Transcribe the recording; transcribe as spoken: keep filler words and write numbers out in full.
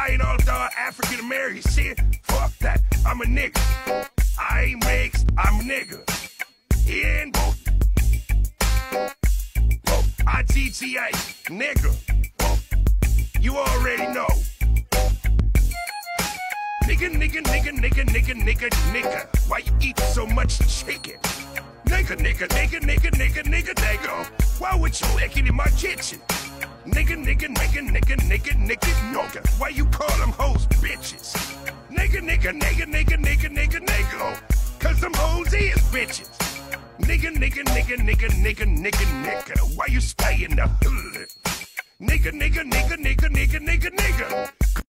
I ain't all dog African American shit. Fuck that. I'm a nigga. I ain't mixed. I'm a nigga. He ain't both. I T T A, nigga. You already know. Nigga, nigga, nigga, nigga, nigga, nigga, nigga. Why you eat so much chicken? Nigga, nigga, nigga, nigga, nigga, nigga, nigga. Why would you lick it in my kitchen? Nigga, nigga, nigga, nigga, nigga, nigga, nigga. Why you call them hoes bitches? Nigga, nigga, nigga, nigga, nigga, nigga, nigga. Cause them hoes is bitches. Nigga, nigga, nigga, nigga, nigga, nigga, nigga. Why you stay in the hood? Nigga, nigga, nigga, nigga, nigga, nigga, nigga.